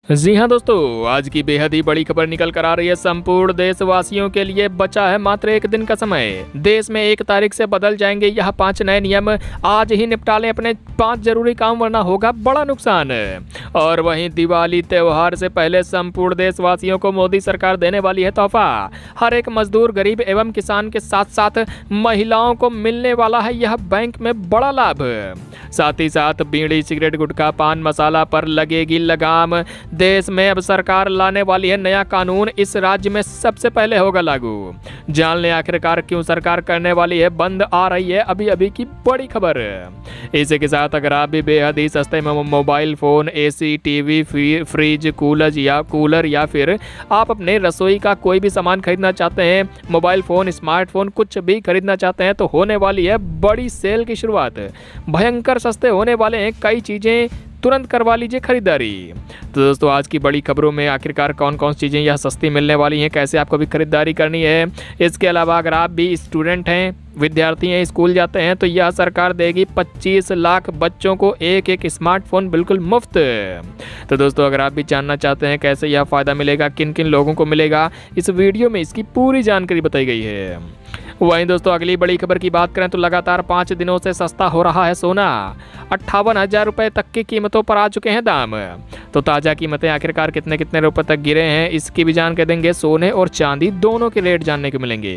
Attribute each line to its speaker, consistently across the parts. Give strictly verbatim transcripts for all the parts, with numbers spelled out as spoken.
Speaker 1: जी हाँ दोस्तों, आज की बेहद ही बड़ी खबर निकल कर आ रही है। संपूर्ण देशवासियों के लिए बचा है मात्र एक दिन का समय। देश में एक तारीख से बदल जाएंगे यह पांच नए नियम। आज ही निपटा लें अपने पांच जरूरी काम वरना होगा बड़ा नुकसान। और वहीं दिवाली त्योहार से पहले संपूर्ण देशवासियों को मोदी सरकार देने वाली है तोहफा। हर एक मजदूर, गरीब एवं किसान के साथ साथ महिलाओं को मिलने वाला है यह बैंक में बड़ा लाभ। साथ ही साथ बीड़ी, सिगरेट, गुटखा, पान मसाला पर लगेगी लगाम। देश में अब सरकार लाने वाली है नया कानून, इस राज्य में सबसे पहले होगा लागू। जान लें आखिरकार क्यों सरकार करने वाली है बंद, आ रही है अभी अभी की बड़ी खबर। इसी के साथ अगर आप भी बेहद ही सस्ते में mobile phone, AC, TV, fridge, cooler या कूलर या फिर आप अपने रसोई का कोई भी सामान खरीदना चाहते हैं, मोबाइल फोन, स्मार्टफोन कुछ भी खरीदना चाहते हैं तो होने वाली है बड़ी सेल की शुरुआत। भयंकर सस्ते होने वाले हैं कई चीजें, तुरंत करवा लीजिए खरीदारी। तो दोस्तों आज की बड़ी खबरों में आखिरकार कौन कौन सी चीज़ें यह सस्ती मिलने वाली हैं, कैसे आपको भी खरीदारी करनी है। इसके अलावा अगर आप भी स्टूडेंट हैं, विद्यार्थी हैं, स्कूल जाते हैं तो यह सरकार देगी पच्चीस लाख बच्चों को एक एक स्मार्टफोन बिल्कुल मुफ्त। तो दोस्तों अगर आप भी जानना चाहते हैं कैसे यह फ़ायदा मिलेगा, किन किन लोगों को मिलेगा, इस वीडियो में इसकी पूरी जानकारी बताई गई है। वहीं दोस्तों अगली बड़ी खबर की बात करें तो लगातार पाँच दिनों से सस्ता हो रहा है सोना। अट्ठावन हजार रुपये तक की कीमतों पर आ चुके हैं दाम। तो ताज़ा कीमतें आखिरकार कितने कितने रुपए तक गिरे हैं इसकी भी जानकारी देंगे। सोने और चांदी दोनों के रेट जानने को मिलेंगे।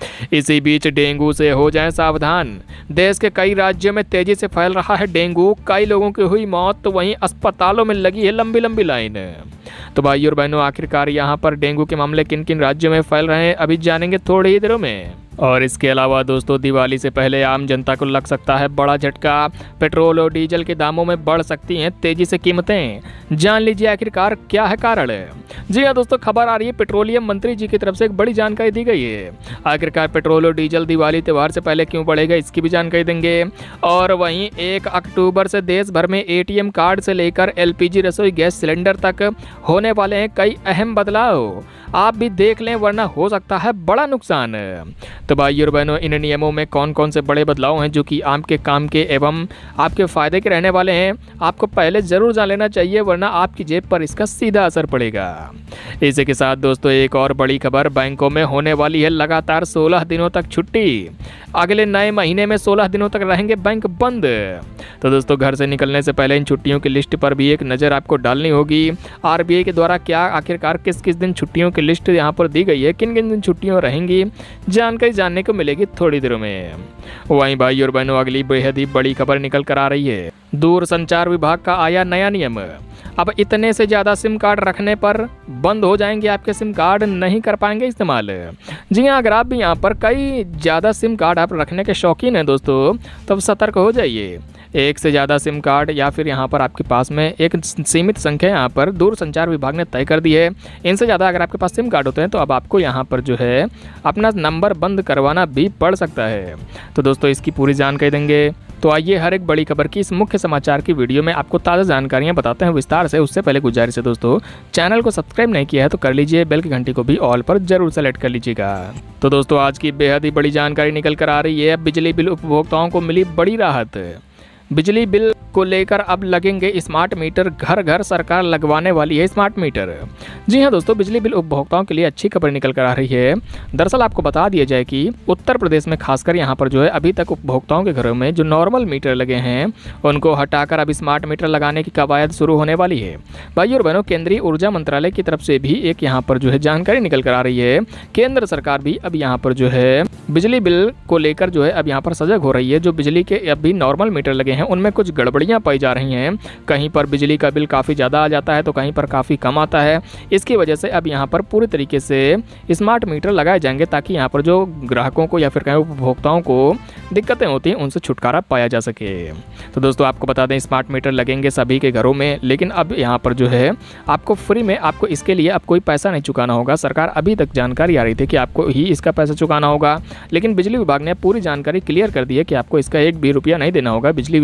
Speaker 1: इसी बीच डेंगू से हो जाएं सावधान। देश के कई राज्यों में तेजी से फैल रहा है डेंगू। कई लोगों की हुई मौत तो वहीं अस्पतालों में लगी है लंबी लंबी लाइन। तो भाई और बहनों आखिरकार यहाँ पर डेंगू के मामले किन किन राज्यों में फैल रहे हैं अभी जानेंगे थोड़ी ही देरों में। और इसके अलावा दोस्तों दिवाली से पहले आम जनता को लग सकता है बड़ा झटका। पेट्रोल और डीजल के दामों में बढ़ सकती हैं तेजी से कीमतें। जान लीजिए आखिरकार क्या है कारण। जी हाँ दोस्तों, खबर आ रही है पेट्रोलियम मंत्री जी की तरफ से एक बड़ी जानकारी दी गई है। आखिरकार पेट्रोल और डीजल दिवाली त्योहार से पहले क्यों बढ़ेगा इसकी भी जानकारी देंगे। और वहीं एक अक्टूबर से देश भर में एटीएम कार्ड से लेकर एलपीजी रसोई गैस सिलेंडर तक होने वाले हैं कई अहम बदलाव। आप भी देख लें वरना हो सकता है बड़ा नुकसान। तो भाई और बहनों इन नियमों में कौन कौन से बड़े बदलाव हैं जो कि आपके काम के एवं आपके फ़ायदे के रहने वाले हैं, आपको पहले ज़रूर जान लेना चाहिए वरना आपकी जेब पर इसका सीधा असर पड़ेगा। इसी के साथ दोस्तों एक और बड़ी खबर, बैंकों में होने वाली है लगातार सोलह दिनों तक छुट्टी। अगले नए महीने में सोलह दिनों तक रहेंगे बैंक बंद। तो दोस्तों घर से निकलने से पहले इन छुट्टियों की लिस्ट पर भी एक नज़र आपको डालनी होगी। आरबीआई के द्वारा क्या आखिरकार किस किस दिन छुट्टियों की लिस्ट यहाँ पर दी गई है, किन किन दिन छुट्टियाँ रहेंगी, जानकारी जानने को मिलेगी थोड़ी देर में। वहीं भाई और बहनों अगली बेहद ही बड़ी खबर निकल कर आ रही है। दूरसंचार विभाग का आया नया नियम। अब इतने से ज़्यादा सिम कार्ड रखने पर बंद हो जाएंगे आपके सिम कार्ड, नहीं कर पाएंगे इस्तेमाल। जी हाँ, अगर आप भी यहाँ पर कई ज़्यादा सिम कार्ड आप रखने के शौकीन हैं दोस्तों तब तो सतर्क हो जाइए। एक से ज़्यादा सिम कार्ड या फिर यहाँ पर आपके पास में एक सीमित संख्या यहाँ पर दूरसंचार विभाग ने तय कर दी है। इनसे ज़्यादा अगर आपके पास सिम कार्ड होते हैं तो अब आपको यहाँ पर जो है अपना नंबर बंद करवाना भी पड़ सकता है। तो दोस्तों इसकी पूरी जानकारी देंगे। तो आइए हर एक बड़ी खबर की इस मुख्य समाचार की वीडियो में आपको ताज़ा जानकारियाँ बताते हैं विस्तार से। उससे पहले गुजारिश है दोस्तों, चैनल को सब्सक्राइब नहीं किया है तो कर लीजिए, बेल की घंटी को भी ऑल पर जरूर सेलेक्ट कर लीजिएगा। तो दोस्तों आज की बेहद ही बड़ी जानकारी निकल कर आ रही है। बिजली बिल उपभोक्ताओं को मिली बड़ी राहत। बिजली बिल को लेकर अब लगेंगे स्मार्ट मीटर, घर घर सरकार लगवाने वाली है स्मार्ट मीटर। जी हाँ दोस्तों, बिजली बिल उपभोक्ताओं के लिए अच्छी खबर निकल कर आ रही है। दरअसल आपको बता दिया जाए कि उत्तर प्रदेश में खासकर यहाँ पर जो है अभी तक उपभोक्ताओं के घरों में जो नॉर्मल मीटर लगे हैं उनको हटाकर अब स्मार्ट मीटर लगाने की कवायद शुरू होने वाली है। भाई और बहनों केंद्रीय ऊर्जा मंत्रालय की तरफ से भी एक यहाँ पर जो है जानकारी निकल कर आ रही है। केंद्र सरकार भी अब यहाँ पर जो है बिजली बिल को लेकर जो है अब यहाँ पर सजग हो रही है। जो बिजली के अभी नॉर्मल मीटर लगे हैं उनमें कुछ गड़बड़ियां पाई जा रही हैं। कहीं पर बिजली का बिल काफ़ी ज़्यादा आ जाता है तो कहीं पर काफ़ी कम आता है। इसकी वजह से अब यहाँ पर पूरी तरीके से स्मार्ट मीटर लगाए जाएंगे ताकि यहाँ पर जो ग्राहकों को या फिर कहीं उपभोक्ताओं को दिक्कतें होती हैं उनसे छुटकारा पाया जा सके। तो दोस्तों आपको बता दें स्मार्ट मीटर लगेंगे सभी के घरों में, लेकिन अब यहाँ पर जो है आपको फ्री में, आपको इसके लिए अब कोई पैसा नहीं चुकाना होगा। सरकार अभी तक जानकारी आ रही थी कि आपको ही इसका पैसा चुकाना होगा, लेकिन बिजली विभाग ने पूरी जानकारी क्लियर कर दी है कि आपको इसका एक भी रुपया नहीं देना होगा। बिजली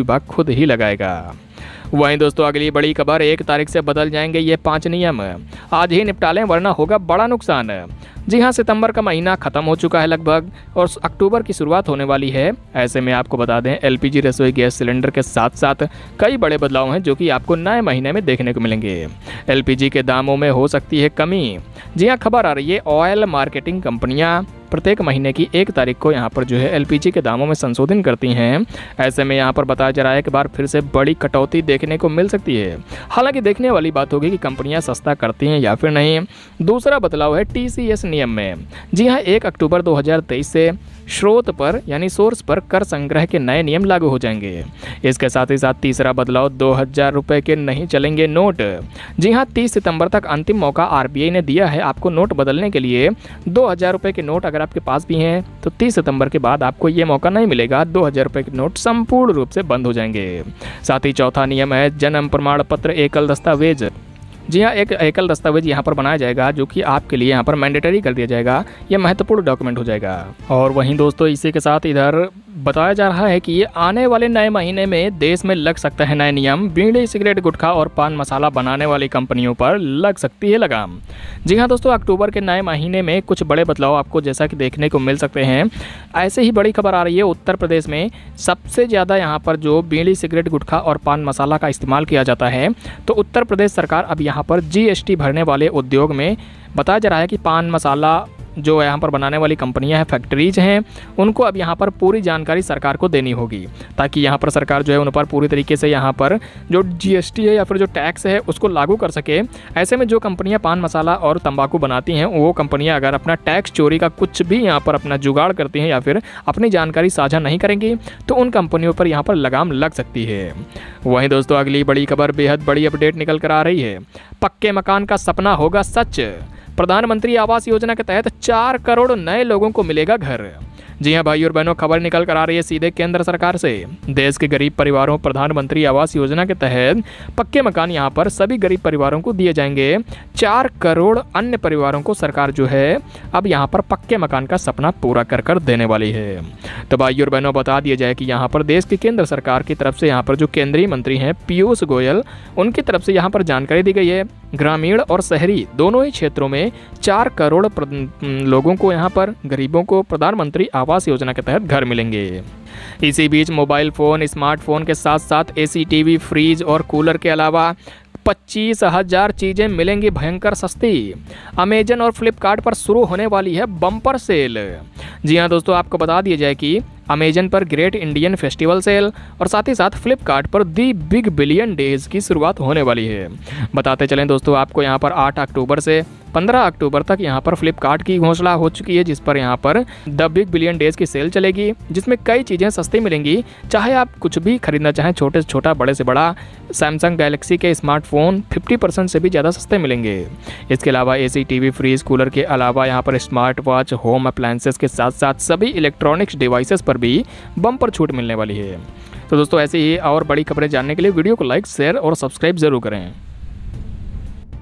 Speaker 1: विभाग खुद ही लगाएगा। वहीं दोस्तों अगली बड़ी खबर, एक तारीख से बदल जाएंगे ये पांच नियम, आज ही निपटा लें वरना होगा बड़ा नुकसान। जी हां, सितंबर का महीना खत्म हो चुका है लगभग और अक्टूबर की शुरुआत होने वाली है। ऐसे में आपको बता दें एलपीजी रसोई गैस सिलेंडर के साथ साथ कई बड़े बदलाव हैं जो कि आपको नए महीने में देखने को मिलेंगे। एलपीजी के दामों में हो सकती है कमी। जी हां, खबर आ रही है ऑयल मार्केटिंग कंपनियां प्रत्येक महीने की एक तारीख को यहाँ पर जो है एलपीजी के दामों में संशोधन करती हैं। ऐसे में यहाँ पर बताया जा रहा है कि बार फिर से बड़ी कटौती देखने को मिल सकती है। हालांकि देखने वाली बात होगी कि कंपनियां सस्ता करती हैं या फिर नहीं। दूसरा बदलाव है टीसीएस नियम में। जी हाँ, एक अक्टूबर दो हज़ार तेईस से स्रोत पर यानी सोर्स पर कर संग्रह के नए नियम लागू हो जाएंगे। इसके साथ ही साथ तीसरा बदलाव, दो हजार रुपये के नहीं चलेंगे नोट। जी हाँ, तीस सितंबर तक अंतिम मौका आरबीआई ने दिया है आपको नोट बदलने के लिए। दो हजार रुपये के नोट अगर आपके पास भी हैं तो तीस सितंबर के बाद आपको ये मौका नहीं मिलेगा। दो हजार रुपये के नोट संपूर्ण रूप से बंद हो जाएंगे। साथ ही चौथा नियम है जन्म प्रमाण पत्र एकल दस्तावेज। जी हाँ, एक एकल दस्तावेज यहाँ पर बनाया जाएगा जो कि आपके लिए यहाँ पर मैंडेटरी कर दिया जाएगा। यह महत्वपूर्ण डॉक्यूमेंट हो जाएगा। और वहीं दोस्तों इसी के साथ इधर बताया जा रहा है कि ये आने वाले नए महीने में देश में लग सकता है नए नियम। बीड़ी, सिगरेट, गुटखा और पान मसाला बनाने वाली कंपनियों पर लग सकती है लगाम। जी हाँ दोस्तों, अक्टूबर के नए महीने में कुछ बड़े बदलाव आपको जैसा कि देखने को मिल सकते हैं। ऐसे ही बड़ी खबर आ रही है उत्तर प्रदेश में सबसे ज़्यादा यहाँ पर जो बीड़ी, सिगरेट, गुटखा और पान मसाला का इस्तेमाल किया जाता है। तो उत्तर प्रदेश सरकार अब यहाँ पर जीएसटी भरने वाले उद्योग में बताया जा रहा है कि पान मसाला जो यहाँ पर बनाने वाली कंपनियां हैं, फैक्ट्रीज हैं, उनको अब यहाँ पर पूरी जानकारी सरकार को देनी होगी ताकि यहाँ पर सरकार जो है उन पर पूरी तरीके से यहाँ पर जो जीएसटी है या फिर जो टैक्स है उसको लागू कर सके। ऐसे में जो कंपनियां पान मसाला और तंबाकू बनाती हैं वो कंपनियां अगर अपना टैक्स चोरी का कुछ भी यहाँ पर अपना जुगाड़ करती हैं या फिर अपनी जानकारी साझा नहीं करेंगी तो उन कंपनियों पर यहाँ पर लगाम लग सकती है। वहीं दोस्तों अगली बड़ी खबर, बेहद बड़ी अपडेट निकल कर आ रही है। पक्के मकान का सपना होगा सच। प्रधानमंत्री आवास योजना के तहत चार करोड़ नए लोगों को मिलेगा घर। जी हां भाई और बहनों, खबर निकल कर आ रही है सीधे केंद्र सरकार से। देश के गरीब परिवारों प्रधानमंत्री आवास योजना के तहत पक्के मकान यहां पर सभी गरीब परिवारों को दिए जाएंगे। चार करोड़ अन्य परिवारों को सरकार जो है अब यहां पर पक्के मकान का सपना पूरा कर कर देने वाली है। तो भाई और बहनों बता दिया जाए कि यहाँ पर देश की केंद्र सरकार की तरफ से यहाँ पर जो केंद्रीय मंत्री हैं पीयूष गोयल, उनकी तरफ से यहाँ पर जानकारी दी गई है। ग्रामीण और शहरी दोनों ही क्षेत्रों में चार करोड़ लोगों को यहाँ पर गरीबों को प्रधानमंत्री आवास योजना के तहत घर मिलेंगे। इसी बीच मोबाइल फ़ोन, स्मार्टफोन के साथ साथ एसी, टीवी, फ्रिज और कूलर के अलावा पच्चीस हजार चीज़ें मिलेंगी भयंकर सस्ती। अमेजन और फ्लिपकार्ट पर शुरू होने वाली है बम्पर सेल। जी हाँ दोस्तों, आपको बता दिया जाए कि अमेजन पर ग्रेट इंडियन फेस्टिवल सेल और साथ ही साथ फ्लिपकार्ट पर दी बिग बिलियन डेज की शुरुआत होने वाली है। बताते चलें दोस्तों आपको यहाँ पर आठ अक्टूबर से पंद्रह अक्टूबर तक यहाँ पर फ्लिपकार्ट की घोषणा हो चुकी है जिस पर यहाँ पर द बिग बिलियन डेज की सेल चलेगी जिसमें कई चीज़ें सस्ती मिलेंगी। चाहे आप कुछ भी खरीदना चाहें, छोटे से छोटा, बड़े से बड़ा, सैमसंग गैलेक्सी के स्मार्टफोन पचास परसेंट से भी ज़्यादा सस्ते मिलेंगे। इसके अलावा एसी, टीवी, फ्रिज, कूलर के अलावा यहाँ पर स्मार्ट वॉच, होम अप्लायंसेस के साथ साथ सभी इलेक्ट्रॉनिक्स डिवाइसेस पर भी बम्पर छूट मिलने वाली है। तो दोस्तों ऐसे ही और बड़ी खबरें जानने के लिए वीडियो को लाइक, शेयर और सब्सक्राइब जरूर करें।